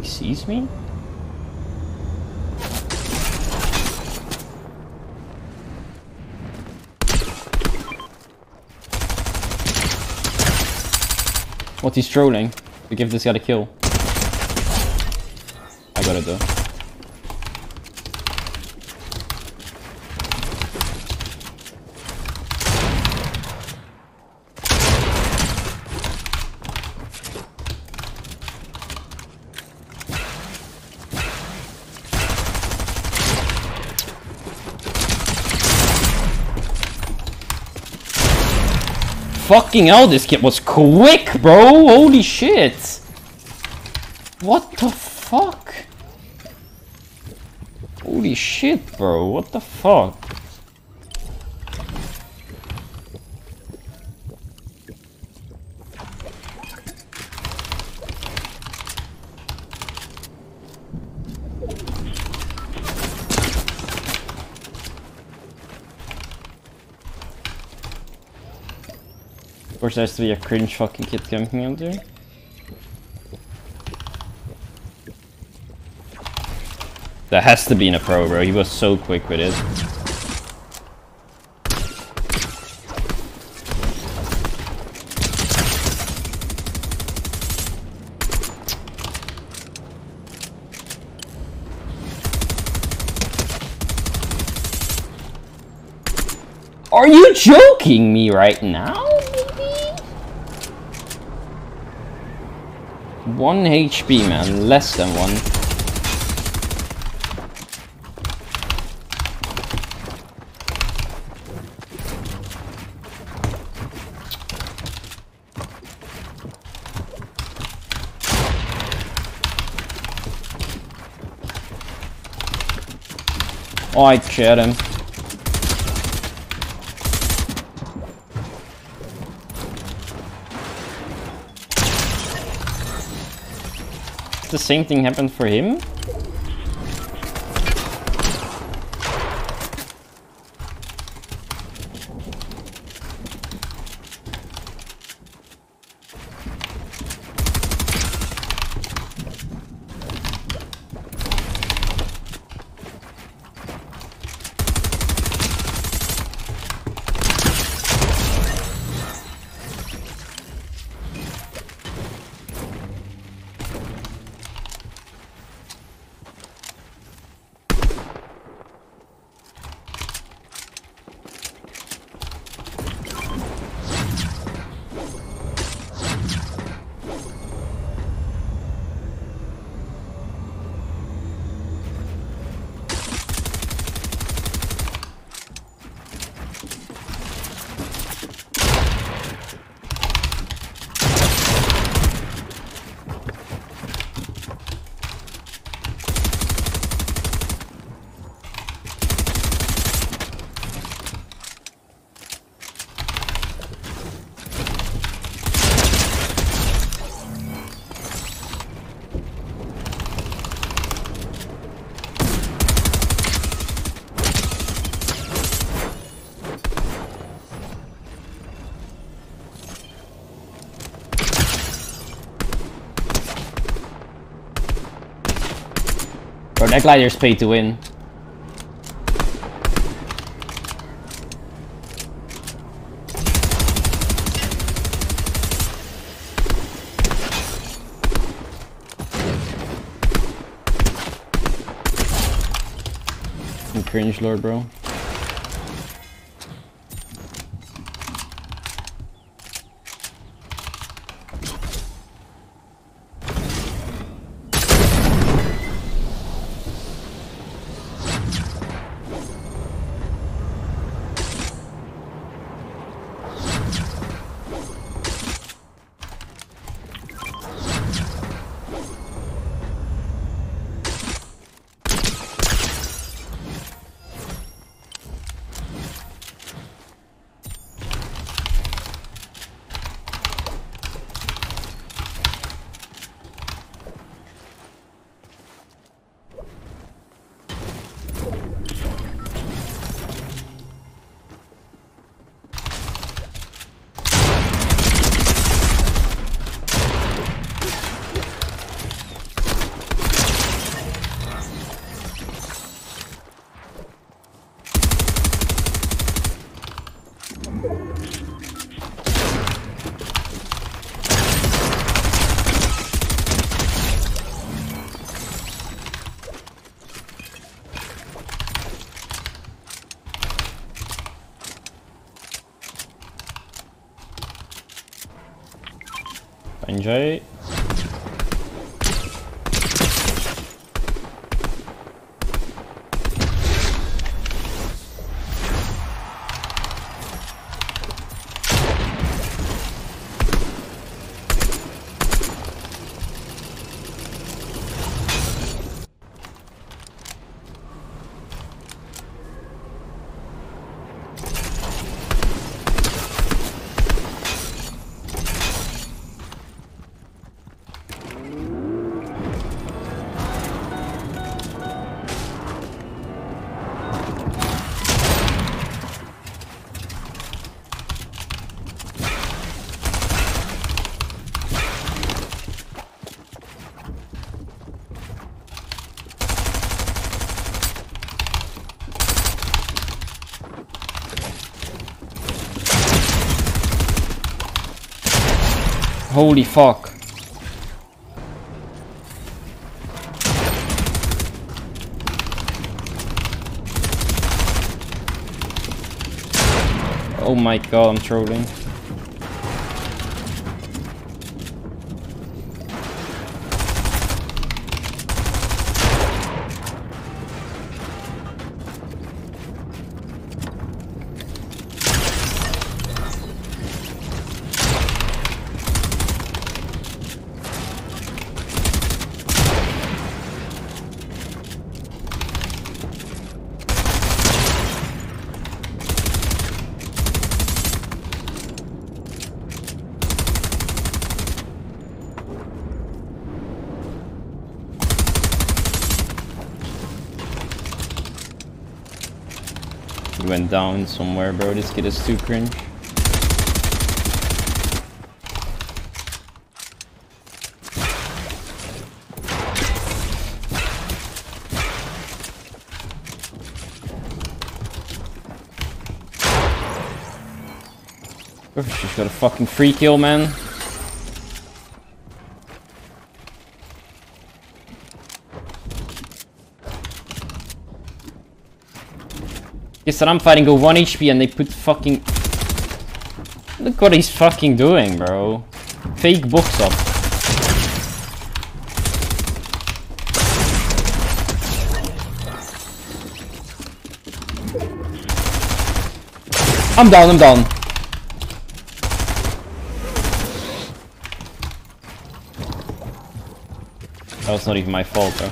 sees me? What, he's trolling? We give this guy a kill. I got it though. Fucking hell, this kid was quick, bro! Holy shit! What the fuck? Holy shit, bro, what the fuck? Of course, there has to be a cringe fucking kid camping out there. That has to be in a pro, bro. He was so quick with it. Are you joking me right now? 1 HP, man. Less than 1. Oh, I chat him. The same thing happened for him? Bro, that glider's paid to win. Cringe lord, bro. range, right? Holy fuck. Oh my god, I'm trolling. He went down somewhere, bro. This kid is too cringe. Oh, she's got a fucking free kill, man. Yes, that I'm fighting go 1 HP and they put fucking... Look what he's fucking doing, bro. Fake box up. I'm down, I'm down. That was not even my fault, though.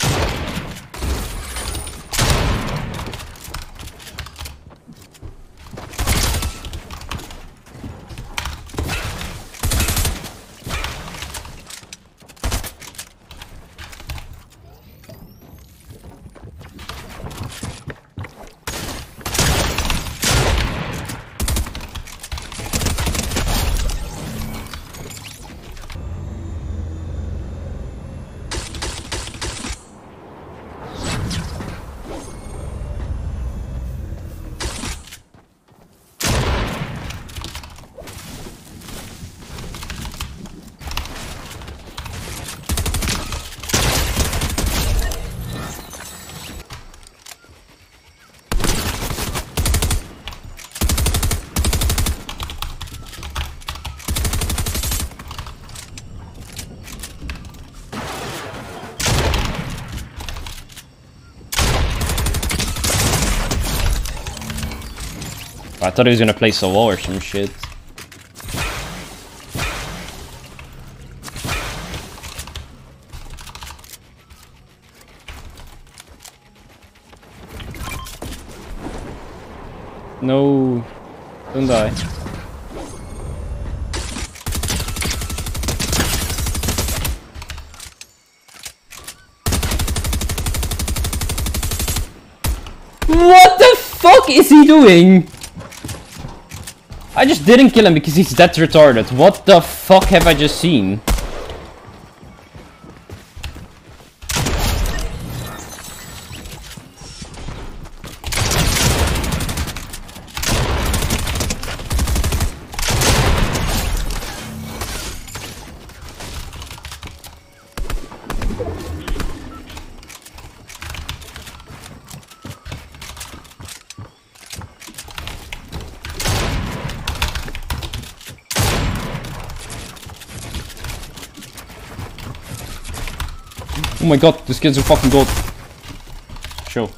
I thought he was gonna play solo or some shit. No, don't die. What the fuck is he doing? I just didn't kill him because he's that retarded. What the fuck have I just seen? Oh my god, this kid's a fucking gold. Chill.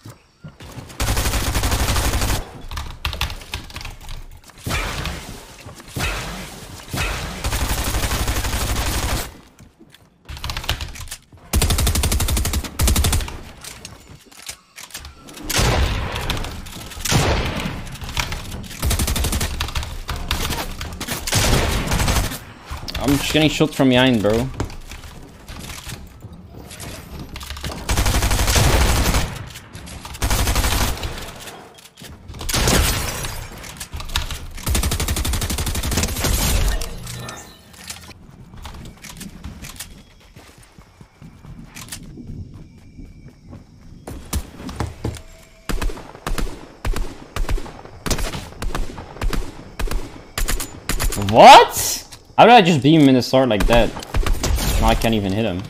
I'm just getting shot from behind, bro. What? How did I just beam him in the start like that? Now I can't even hit him.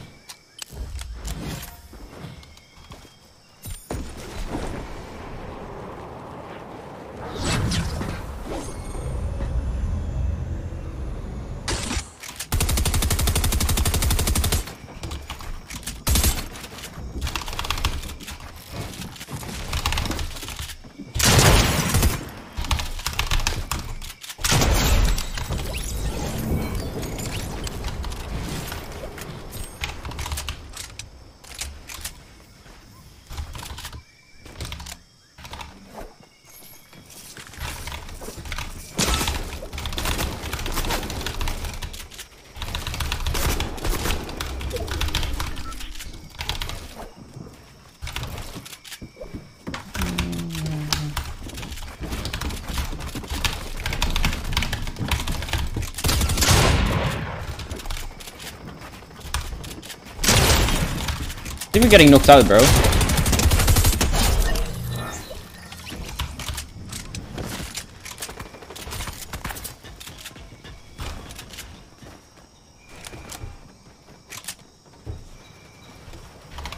I think we're getting knocked out, bro.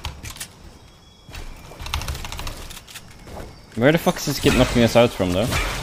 Where the fuck is this kid knocking us out from, though?